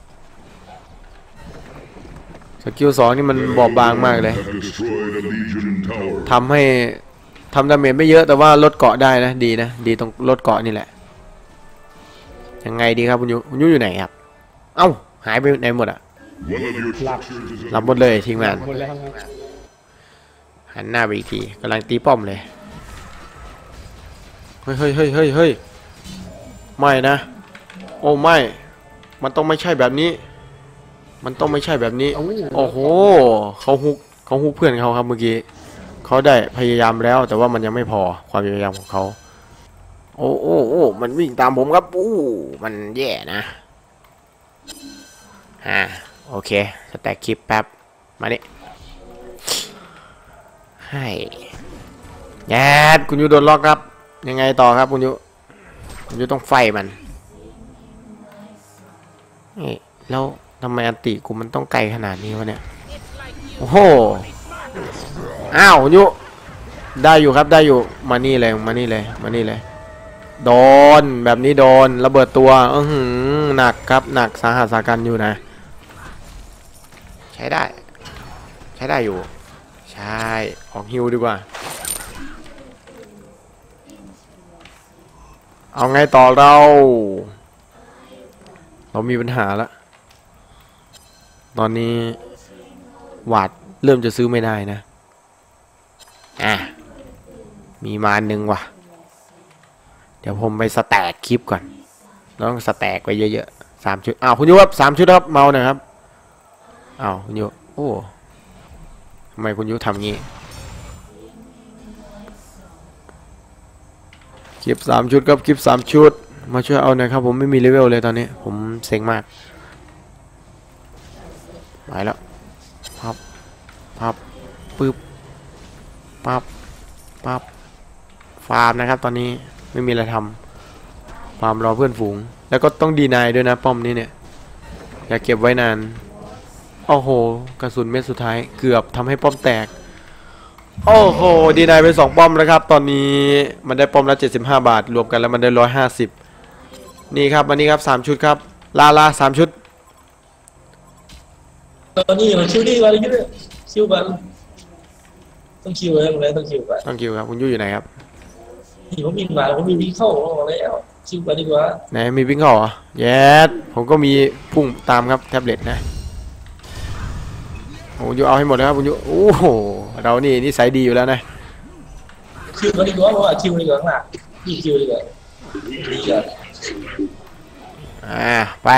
[SPEAKER 1] สกิลสองนี่มันบอบบางมากเลย
[SPEAKER 5] Have destroyed a Legion tower.
[SPEAKER 1] ทำให้ทำดาเมจไม่เยอะแต่ว่าลดเกาะได้นะดีนะดีตรงลดเกาะนี่แหละยังไงดีครับคุณยูคุณยูอยู่ไหนครับเอ้าหายไปไหนหมดอ่ะ
[SPEAKER 5] One of your structures is
[SPEAKER 1] รับหมดเลยทีมงาน
[SPEAKER 3] หมดแล้วครับ
[SPEAKER 1] หันหน้าไปอีกทีกำลังตีป้อมเลยเฮ้ยเฮ้ยเฮ้ยเฮ้ยเฮ้ยไม่นะโอ้ไม่มันต้องไม่ใช่แบบนี้มันต้องไม่ใช่แบบนี้โอ้โหเขาฮุกเขาฮุกเพื่อนเขาครับเมื่อกี้เขาได้พยายามแล้วแต่ว่ามันยังไม่พอความพยายามของเขาโอ้โอ้โอ้มันวิ่งตามผมครับอู้มันแย่นะอ่าโอเคสแต็กคลิปแป๊บมานี่ให้แย่คุณยูโดนล็อกครับยังไงต่อครับคุณยูคุณยูต้องไฟมันนี่แล้วทำไมอันติกูมันต้องไกลขนาดนี้วะเนี่ยโอ้โหอ้าวคุณยูได้อยู่ครับได้อยู่มานี่เลยมานี่เลยมานี่เลยโดนแบบนี้โดนระเบิดตัวอือหือหนักครับหนักสาหัสสากันอยู่นะใช้ได้ใช้ได้อยู่ใช่ออกฮิวดีกว่าเอาไงต่อเราเรามีปัญหาแล้วตอนนี้หวาดเริ่มจะซื้อไม่ได้นะอ่ะมีมาหนึ่งว่ะเดี๋ยวผมไปสแต็กคลิปก่อนต้องสแต็กไปเยอะๆสามชุดอ้าวคุณยูครับสามชุดครับเมาหน่อยครับอ้าวคุณยูโอ้ทำไมคุณยูทำงี้คลิปสามชุดครับคลิปสามชุดมาช่วยเอาหน่อยครับผมไม่มีเลเวลเลยตอนนี้ผมเซ็งมากไปแล้วพับพับปึ๊บปั๊บปั๊บฟาร์มนะครับตอนนี้ไม่มีอะไรทำฟาร์มรอเพื่อนฝูงแล้วก็ต้องดีนายด้วยนะป้อมนี้เนี่ยอย่าเก็บไว้นานโอ้โหกระสุนเม็ดสุดท้ายเกือบทำให้ป้อมแตกโอ้โหดีนายไปสองป้อมแล้วครับตอนนี้มันได้ป้อมละเจ็ดสิบห้าบาทรวมกันแล้วมันได้ร้อยห้าสิบนี่ครับวันนี้ครับสามชุดครับลาลาสามชุด
[SPEAKER 2] ตอนนี้มันคิวดีมาเลยคิวคิวบันต้องคิวเลยเลยต้องคิวไป
[SPEAKER 1] ต้องคิวครับคุณยูอยู่ไหนครับ
[SPEAKER 2] นี่ผมมีมาผมมีวิ่งเข้าแล้วคิวไปดีกว่า
[SPEAKER 1] ไหนมีวิ่งเข้าเหรอแย่ผมก็มีพุ่งตามครับแท็บเล็ตนะโอ้ยูเอาให้หมดเลยครับคุณยูโอ้โหเรานี่นิสัยดีอยู่แล้วนะ
[SPEAKER 2] คิวไปดีกว่าเพราะว่าคิวดีกว่าข้างหน้าพี่คิวดีกว่าดีกว่า
[SPEAKER 1] อ่าไป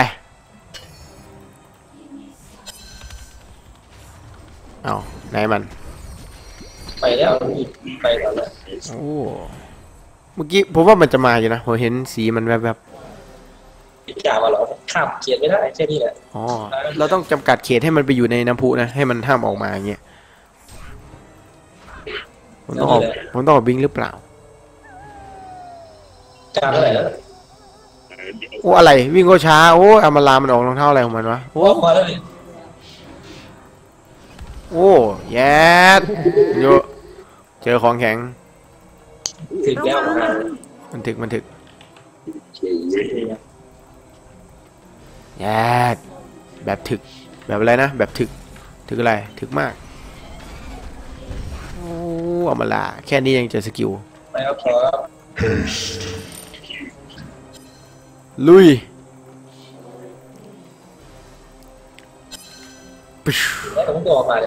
[SPEAKER 1] เอาไหนมัน
[SPEAKER 2] ไปแล้วไปแล้วนะ
[SPEAKER 1] โอ้เมื่อกี้ผมว่ามันจะมาอยู่นะผมเห็นสีมันแบบแบบ
[SPEAKER 2] จ่ามาหรอข้ามเขียนไม่ได้แค่นี้แหละ
[SPEAKER 1] อ๋อเราต้องจำกัดเขตให้มันไปอยู่ในน้ำพุนะให้มันห้ามออกมาอย่างเงี้ยผมต้องออกผมต้องออกบิงหรือเปล่า
[SPEAKER 2] จ่าเท่าไหร่แล้ว
[SPEAKER 1] โอ้อะไรวิ่งก็ช้าโอ้อามาลามันออกรองเท้าอะไรของมันวะ
[SPEAKER 2] โอ้มาแล้วนี่
[SPEAKER 1] โอ้แย่โยเจอของแข็ง
[SPEAKER 2] ถึงแล้วมา
[SPEAKER 1] มันถึกมันถึกแย่แบบถึกแบบอะไรนะแบบถึกถึกอะไรถึกมากโอ้อามาลาแค่นี้ยังเจอสกิล
[SPEAKER 2] ไปครับครับ
[SPEAKER 1] ลุย
[SPEAKER 2] แล้วผมก็ออกมาเลย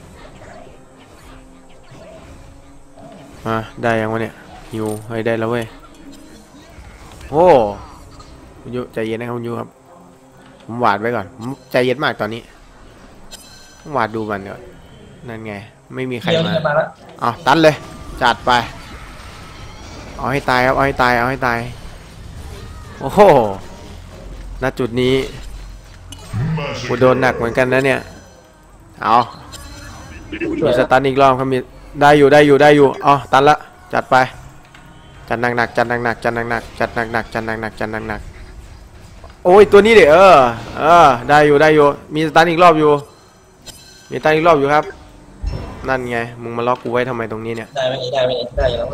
[SPEAKER 1] มาได้ยังวะเนี่ยฮิวเฮ้ยได้แล้วเว้ยโอ้คุณยูใจเย็นนะครับคุณยูครับผมหวาดไว้ก่อนผมใจเย็นมากตอนนี้ผมหวาดดูมันก่อนนั่นไงไม่มีใคร
[SPEAKER 2] เดี๋ยว
[SPEAKER 1] มา
[SPEAKER 2] จะมาแล้ว
[SPEAKER 1] อ๋อตันเลยจัดไปเอาให้ตายครับเอาให้ตายเอาให้ตายโอ้โหณจุดนี้กูโดนหนักเหมือนกันนะเนี่ยเอามีสตันอีกรอบครับมีได้อยู่ได้อยู่ได้อยู่อ๋อตันละจัดไปจัดหนักๆจัดหนักๆจัดหนักๆจัดหนักๆจัดหนักๆจัดหนักๆโอ้ยตัวนี้เดี๋ยวเออเออได้อยู่ได้อยู่มีสตันอีกรอบอยู่มีสตันอีกรอบอยู่ครับนั่นไงมึงมาล็อกกูไว้ทำไมตรงนี้เนี่ย
[SPEAKER 2] ได้ไหมได้ไหมได้แล้ว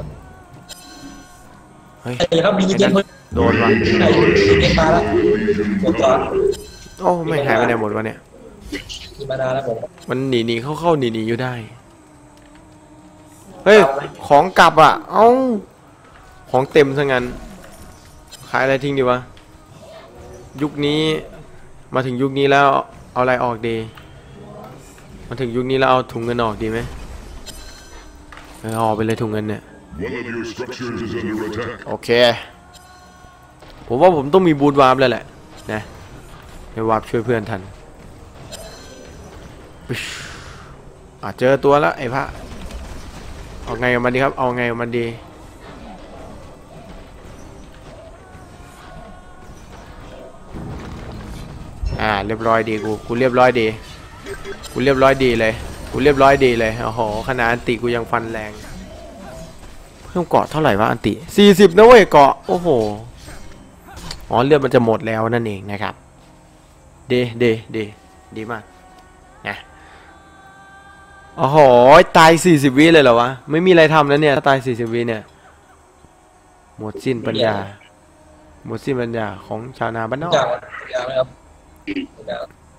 [SPEAKER 1] เฮ้ย
[SPEAKER 2] ไอ้ครับมีเกม
[SPEAKER 1] โดนวะ
[SPEAKER 2] ได้เกมมาแล้วหมดก่อน
[SPEAKER 1] โอ้ไม่หายไปไหนหมดวะเนี่ย
[SPEAKER 2] มีมานานแล้วผม
[SPEAKER 1] มันหนีหนีเข้าเข้าหนีหนีอยู่ได้เฮ้ยของกลับอ่ะเอ้าของเต็มซะงั้นขายอะไรทิ้งดีวะยุคนี้มาถึงยุคนี้แล้วเอาอะไรออกดีมาถึงยุคนี้แล้วเอาถุงเงินออกดีไหมเออเอาออกไปเลยถุงเงินเนี่ย
[SPEAKER 5] One of your structures is under attack.
[SPEAKER 1] โอเคผมว่าผมต้องมีบูทวาร์ปแล้วแหละนะให้วาร์ปช่วยเพื่อนทันอ่ะเจอตัวแล้วไอ้พระเอาไงกับมันดีครับเอาไงกับมันดีอ่าเรียบร้อยดีกูกูเรียบร้อยดีกูเรียบร้อยดีเลยกูเรียบร้อยดีเลยโอ้โหขนาดอันติกูยังฟันแรงเพิ่มเกาะเท่าไหร่วะอันติสี่สิบนะเว้ยเกาะโอ้โหอ๋อเลือดมันจะหมดแล้วนั่นเองนะครับดีดีดีดีมากนะโอ้โหตายสี่สิบวิเลยเหรอวะไม่มีอะไรทำแล้วเนี่ยถ้าตายสี่สิบวิเนี่ยหมดสิ้นปัญญาหมดสิ้นปัญญาของชาวนาบ้านนอก
[SPEAKER 2] อย่างอย่างเลยครับอย่าง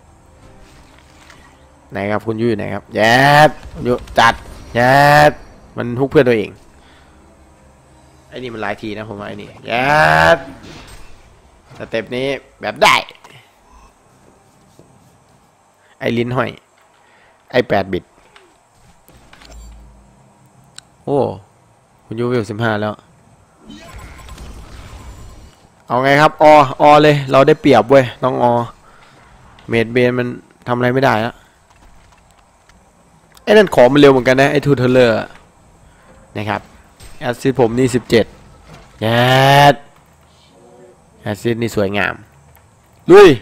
[SPEAKER 1] ไหนครับคุณยุ้ยไหนครับแย่คุณยุ้ยจัดแย่มันฮุกเพื่อนตัวเองไอ้นี่มันหลายทีนะผมว่าไอ้นี่แย่สเต็ปนี้แบบได้ไอ้ลิ้นห้อยไอ้แปดบิตโอ้คุณยุ้ยเวลสิบห้าแล้วเอาไงครับอออเลยเราได้เปรียบเว้ยน้องอเมดเบนมันทำอะไรไม่ได้แล้วไอ้นั่นของมันเร็วเหมือนกันนะไอ้ทูเทเลอร์นะครับแอสซิดผมนี่สิบเจ็ดแอดแอสซิดนี่สวยงามลุย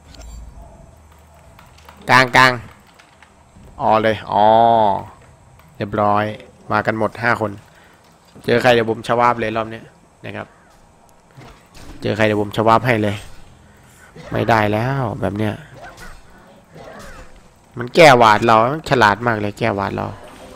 [SPEAKER 1] กลางกลางอ๋อเลยอ๋อเรียบร้อยมากันหมดห้าคนเจอใครเดี๋ยวผมชวาบเลยรอบนี้นะครับเจอใครเดี๋ยวผมชวาบให้เลยไม่ได้แล้วแบบเนี้ยมันแก้วาดเราฉลาดมากเลยแก้วาดเรา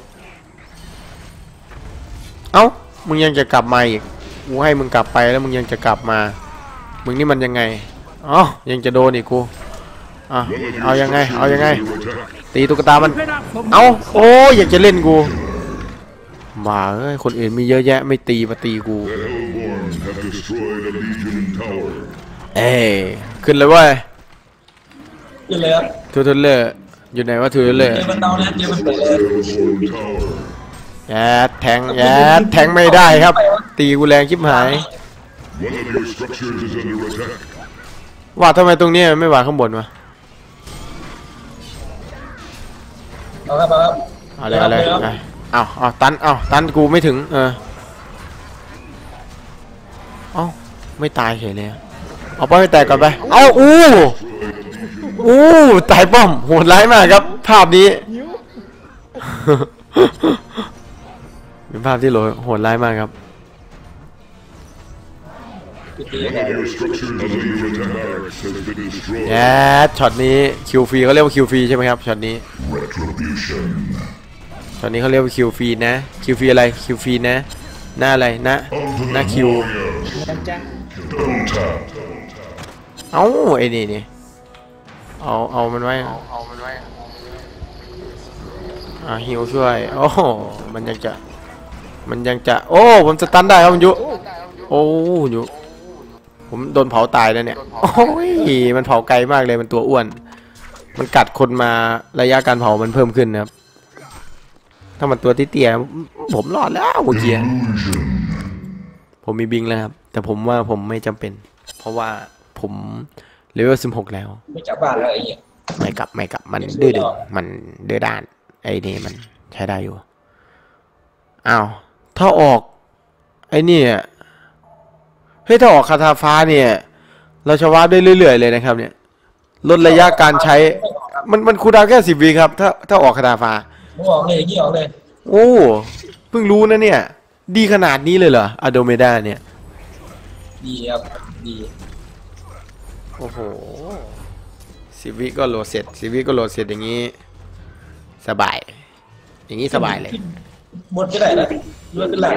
[SPEAKER 1] เอ้ามึงยังจะกลับมาอีกกูให้มึงกลับไปแล้วมึงยังจะกลับมามึงนี่มันยังไงอ๋อยังจะโดนอีกกูอ่ะเอายังไงเอายังไงตีตุ๊กตามันเอ้าโอ้ยอยากจะเล่นกูบ้าเอ้ยคนอื่นมีเยอะแยะไม่ตีมาตีกู
[SPEAKER 5] The Hellborn have destroyed a Legion tower.
[SPEAKER 1] เอ้ยขึ้นเลยเว้ย
[SPEAKER 2] ขึ้นเลยครับ
[SPEAKER 1] ทูเทเลอร์อยู่ไหนวะทูเทเลอร์
[SPEAKER 2] เจอมันเตาแล้วเจอมันเปิดเลย
[SPEAKER 5] Hellborn tower.
[SPEAKER 1] แยดแทงแยดแทงไม่ได้ครับตีกูแรงชิบหาย
[SPEAKER 5] One of your structures is under attack.
[SPEAKER 1] ว่าทำไมตรงนี้ไม่วางข้างบนวะ
[SPEAKER 2] เอาครับเอาครับ
[SPEAKER 1] เอาเลยเอาเลยเอาเอาตันเอาตันกูไม่ถึงเออเอาไม่ตายเฉยเลยเอาไปไม่แตกก่อนไปเอาอู้อู้ตายป้อมโหดร้ายมากครับภาพนี้ เป็นภาพที่โหดร้ายมากครับ
[SPEAKER 5] One of your structures under attack barracks has been destroyed.
[SPEAKER 1] แย่ช็อตนี้คิวฟรีเขาเรียกว่าคิวฟรีใช่ไหมครับช็อตนี้
[SPEAKER 5] Retribution.
[SPEAKER 1] ช็อตนี้เขาเรียกว่าคิวฟรีนะคิวฟรีอะไรคิวฟรีนะหน้าอะไรนะหน้าคิว
[SPEAKER 5] Double tap.
[SPEAKER 1] เอ้าไอ้นี่นี่เอาเอามันไว้เอามันไว้อ่าฮิวช่วยโอ้มันยังจะมันยังจะโอ้ผมสตันได้ครับมันยุโอ้ยุผมโดนเผาตายแล้วเนี่ยโอ้ยมันเผาไกลมากเลยมันตัวอ้วนมันกัดคนมาระยะการเผามันเพิ่มขึ้นนะครับถ้ามันตัวเตี้ยๆผมรอดแล้วเมื่อกี้ผมมีบิงแล้วครับแต่ผมว่าผมไม่จำเป็นเพราะว่าผมเลเวลสิบหกแล้ว
[SPEAKER 2] ไม่จับบ้านแล้วไอ้เหี้ย
[SPEAKER 1] ไม่กลับไม่กลับมันดื้อดึงมันดื้อด้านไอ้นี่มันใช้ได้อยู่อ้าวถ้าออกไอ้นี่เฮ้ยถ้าออกคาถาฟ้าเนี่ยเราชวาร์ปได้เรื่อยๆเลยนะครับเนี่ยลดระยะการใช้มันมันคูลดาวน์แค่สิบวิครับถ้าถ้าออกคาถาฟ้า
[SPEAKER 2] มึงออกเลยอย่างนี้ออกเลย
[SPEAKER 1] โอ้เพิ่งรู้นะเนี่ยดีขนาดนี้เลยเหรออะโดเมดาเนี่ย
[SPEAKER 2] ดีครับดี
[SPEAKER 1] โอ้โหสิบวิก็โหลดเสร็จสิบวิก็โหลดเสร็จอย่างนี้สบายอย่างนี้สบายเลย
[SPEAKER 2] บนก็ได้นะเลื่อนขึ้นหลัง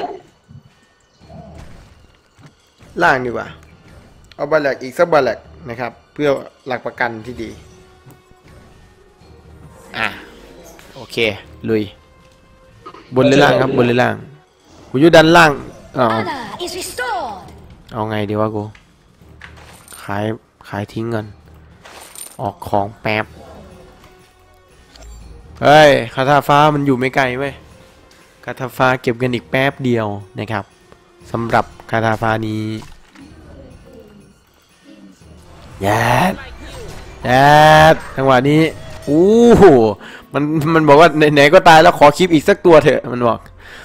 [SPEAKER 1] ล่างดีกว่าเอาบาแลกอีกสักบาแลกนะครับเพื่อหลักประกันที่ดีอ่ะโอเคลุยบนหรือล่างครับบนหรือล่างกูอยู่ด้านล่างเอาเอาไงดีวะกูขายขายทิ้งเงินออกของแป๊บเฮ้ยคาถาฟ้ามันอยู่ไม่ไกลเว้ยคาถาฟ้าเก็บเงินอีกแป๊บเดียวนะครับสำหรับคาถาฟ้านี้แย่แย่จังหวะนี้อู้หูมันมันบอกว่าไหนๆก็ตายแล้วขอคลิปอีกสักตัวเถอะมันบอก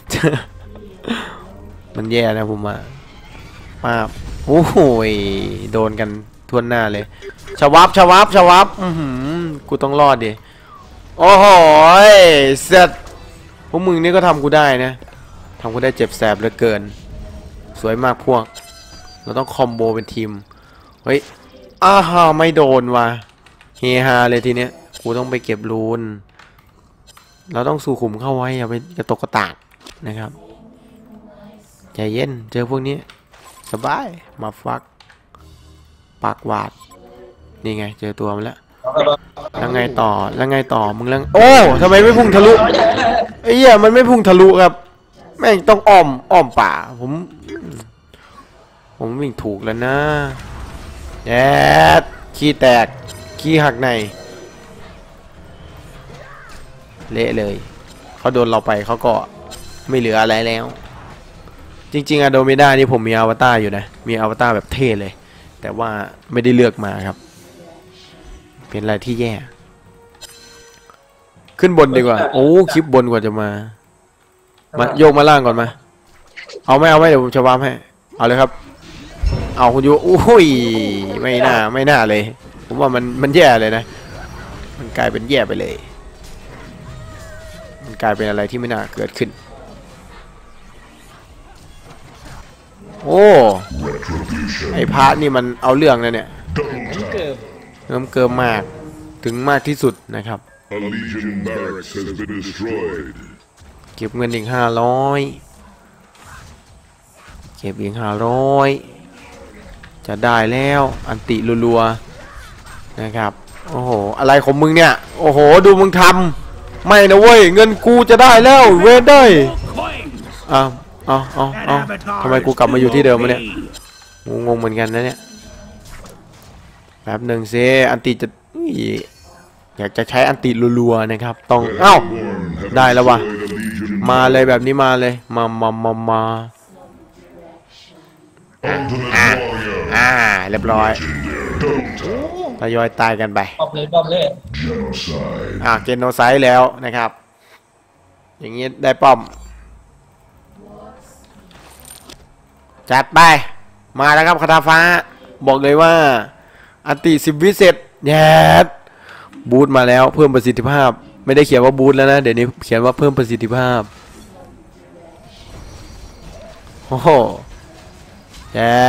[SPEAKER 1] มันแย่นะผมว่าป้าโอ้โหโดนกันทั่วหน้าเลยชวับชวับชวับอือหือกูต้องรอดดิโอ้โหเสร็จพวกมึงนี่ก็ทำกูได้นะทำกูได้เจ็บแสบเหลือเกินสวยมากพวกเราต้องคอมโบเป็นทีมเฮ้ยอ้าฮาไม่โดนว่ะเฮฮาเลยทีเนี้ยกูต้องไปเก็บรูนเราต้องสู่ขุมเข้าไว้อย่าไปกระตกกระตากนะครับใจเย็นเจอพวกนี้สบายมาฟักปากหวาดนี่ไงเจอตัวมันแล้วแล้วไงต่อแล้วไงต่อมึงแล้วโอ้ทำไมไม่พุ่งทะลุไอ้เหี้ยมันไม่พุ่งทะลุครับแม่งต้องอ้อมอ้อมป่าผมผมวิ่งถูกแล้วนะแย่ขี้แตกขี้หักในเละเลยเขาโดนเราไปเขาก็ไม่เหลืออะไรแล้วจริงๆอะโดมิด้านี่ผมมีอวตารอยู่นะมีอวตารแบบเท่เลยแต่ว่าไม่ได้เลือกมาครับเป็นอะไรที่แย่ขึ้นบนดีกว่าโอ้คลิปบนกว่าจะมามาโยกมาล่างก่อนมาเอาไม่เอาไม่เดี๋ยวผมจะวามให้เอาเลยครับเอาคุณยูอุ้ยไม่น่าไม่น่าเลยผมว่ามันมันแย่เลยนะมันกลายเป็นแย่ไปเลยมันกลายเป็นอะไรที่ไม่น่าเกิดขึ้นโอ้ไอ้พระนี่มันเอาเรื่องนะเนี่ยเกิมเกิมมากถึงมากที่สุดนะครับ
[SPEAKER 5] A Legion barracks has been destroyed.
[SPEAKER 1] เก็บเงินอีกห้าร้อยเก็บอีกห้าร้อยจะได้แล้วอันติรัวๆนะครับโอ้โหอะไรของมึงเนี่ยโอ้โหดูมึงทำไม่นะเว้ยเงินกูจะได้แล้วเว้ยได้อ้าวอ้าวอ้าวอ้าวทำไมกูกลับมาอยู่ที่เดิมมาเนี่ยงงเหมือนกันนะเนี่ยแป๊บหนึ่งเซอันติจะอยากจะใช้อันติรัวๆนะครับต้องเอ้าได้แล้ววะมาเลยแบบนี้มาเลยมามามามาอ่าอ่าเรียบร้อยทยอยตายกันไป
[SPEAKER 2] บอมเลยบอมเลย
[SPEAKER 1] อ่าเกนโนไซด์แล้วนะครับอย่างนี้ได้ป้อมจัดไปมาแล้วครับคาถาฟ้าบอกเลยว่าอันติสิบวิเสร็จแย่บูทมาแล้วเพิ่มประสิทธิภาพไม่ได้เขียนว่าบูทแล้วนะเดี๋ยวนี้เขียนว่าเพิ่มประสิทธิภาพโอ้โหแย่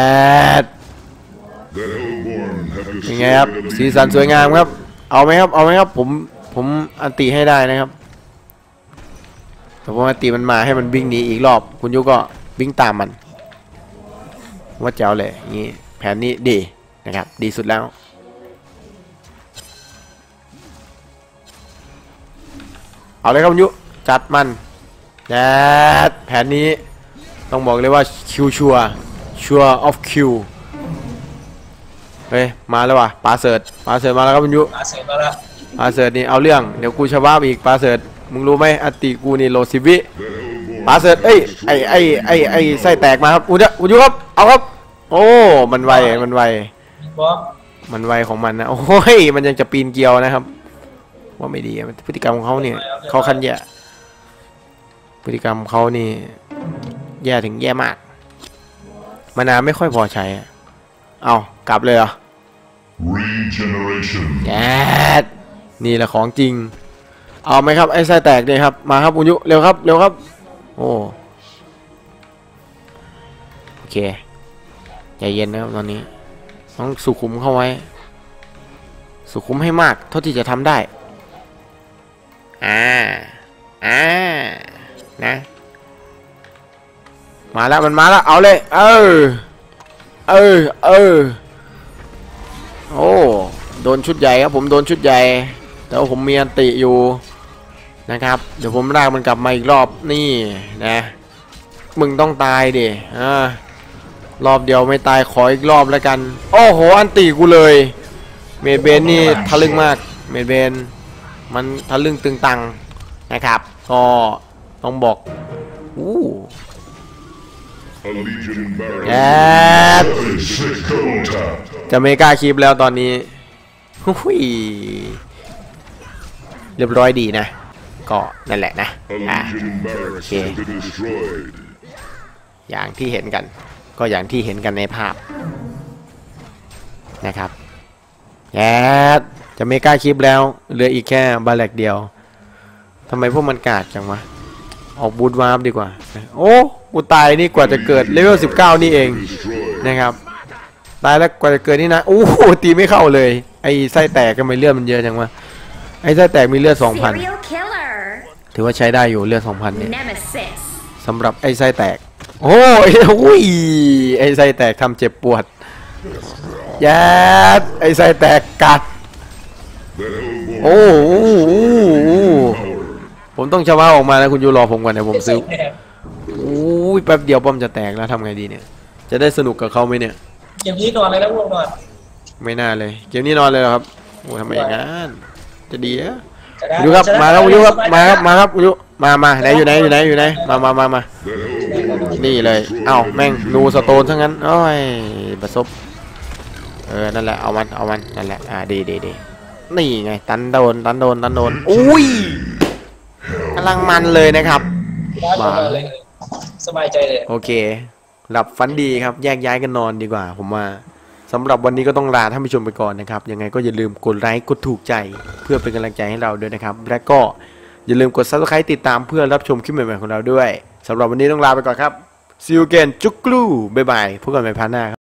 [SPEAKER 1] ยังไงครับสีสันสวยงามครับเอาไหมครับเอาไหมครับผมผมอันติให้ได้นะครับแต่ว่าอันติมันมาให้มันวิ่งหนีอีกรอบคุณยุก็วิ่งตามมันว่าเจ้าเลยนี่แผนนี้ดีนะครับดีสุดแล้วเอาเลยครับยุจัดมันแดดแผนนี้ต้องบอกเลยว่าคิวชัวชัวออฟคิวเฮ้ยมาแล้วว่ะปาเสิร์ตปาเสิร์ตมาแล้วครับยุ
[SPEAKER 2] ปาเสิร์ตมาแล้ว
[SPEAKER 1] ปาเสิร์ตนี่เอาเรื่องเดี๋ยวกูชะบ้าอีกปาเสิร์ตมึงรู้ไหมอัติกูนี่โลสิวิปาเสิร์ตเอ้ยไอไอไอไอไส้แตกมาครับอุยอุยครับเอาครับโอ้มันไวมันไวมันไวของมันนะโอ้ยมันยังจะปีนเกลียวนะครับว่าไม่ดีพฤติกรรมของเขาเนี่ยเขาคันแย่พฤติกรรมเขานี่แย่ถึงแย่มากมานาไม่ค่อยพอใช้เอากลับเลยเหรอ
[SPEAKER 5] Regeneration
[SPEAKER 1] แย่นี่แหละของจริงเอาไหมครับไอ้ไส้แตกเนี่ยครับมาครับอุยุเร็วครับเร็วครับโอ้โอเคใจเย็นนะครับตอนนี้ต้องสุขุมเข้าไว้สุขุมให้มากเท่าที่จะทำได้อ่าอ่านะมาแล้วมันมาแล้วเอาเลยเออเออเออโอ้โดนชุดใหญ่ครับผมโดนชุดใหญ่แต่ว่าผมมีอันติอยู่นะครับเดี๋ยวผมลากมันกลับมาอีกรอบนี่นะมึงต้องตายดิอ่ารอบเดียวไม่ตายขออีกรอบแล้วกันโอ้โหอันติกูเลยเมดเบนนี่ทะลึ่งมากเมดเบนมันทะลึ่งตึงตังนะครับก็ต้องบอกอู้
[SPEAKER 5] A Legion
[SPEAKER 1] แอ
[SPEAKER 5] barracks.
[SPEAKER 1] ด
[SPEAKER 5] Six double tap.
[SPEAKER 1] จะเมกาคลิปแล้วตอนนี้หุ้ยเรียบร้อยดีนะก็นั่นแหละนะ
[SPEAKER 5] A
[SPEAKER 1] อ่ะ
[SPEAKER 5] Legion barracks
[SPEAKER 1] Okay.
[SPEAKER 5] has been destroyed.
[SPEAKER 1] อย่างที่เห็นกันก็อย่างที่เห็นกันในภาพนะครับแอดจะเมกาคลิปแล้วเหลืออีกแค่บาแลกเดียวทำไมพวกมันกาดจังวะออกบูทวาร์ปดีกว่าโอ้กูตายนี่กว่าจะเกิดเลเวลสิบเก้านี่เอง
[SPEAKER 5] Destroyed.
[SPEAKER 1] นะครับตายแล้วกว่าจะเกิดนี่นะโอ้โหตีไม่เข้าเลยไอ้ไส้แตกก็ไม่เลือดมันเยอะจังวะไอ้ไส้แตกมีเลือด สองพัน
[SPEAKER 7] Serial Killer
[SPEAKER 1] ถือว่าใช้ได้อยู่เลือด สองพัน เนี่ย
[SPEAKER 7] Nemesis
[SPEAKER 1] สำหรับไอ้ไส้แตกโอ้ยอุ้ยไอ้ไส้แตกทำเจ็บปวดแย่ไอ้ไส้แตกกัด
[SPEAKER 5] The Hellborn
[SPEAKER 1] โอ้โหผมต้องชะว่าออกมานะคุณยูรอผมก่อนเดี๋ยวผมซื้ออุ้ยแป๊บเดียวป้อมจะแตกแล้วทำไงดีเนี่ยจะได้สนุกกับเขาไหมเนี่ย
[SPEAKER 2] เกมนี้นอนเลยนะพวกนอน
[SPEAKER 1] ไม่น่าเลยเกมนี้นอนเลยเหรอครับโอ้ทำไมอย่างนั้นจะดีนะ
[SPEAKER 2] จะได้
[SPEAKER 1] คุณยูครับ
[SPEAKER 2] จะได้
[SPEAKER 1] มาแล้วคุณยูครับ
[SPEAKER 2] สย
[SPEAKER 1] มาครับมาครับคุณยูมามาไหนอยู่ไหนอยู่ไหนอยู่ไหนมามามามา
[SPEAKER 5] The Hellborn
[SPEAKER 1] นี่เลยเอ้าแม่งนูสโตนทั้งนั้นโอ้ยประสบเออนั่นแหละเอามันเอามันนั่นแหละอ่าดีดีดีนี่ไงตันโดนตันโดนตันโดนอุ้ยกำลังมันเลยนะครับ
[SPEAKER 2] ได้หมดเลยสบายใจเลย
[SPEAKER 1] โอเคหลับฝันดีครับแยกย้ายกันนอนดีกว่าผมว่าสำหรับวันนี้ก็ต้องลาท่านผู้ชมไปก่อนนะครับยังไงก็อย่าลืมกดไลค์กดถูกใจเพื่อเป็นกำลังใจให้เราด้วยนะครับและก็อย่าลืมกด ซับสไครบ์ ติดตามเพื่อรับชมคลิปใหม่ๆของเราด้วยสำหรับวันนี้ต้องลาไปก่อนครับ See you again จุกกลูบ๊ายบายพบกันใหม่พาร์ทหน้าครับ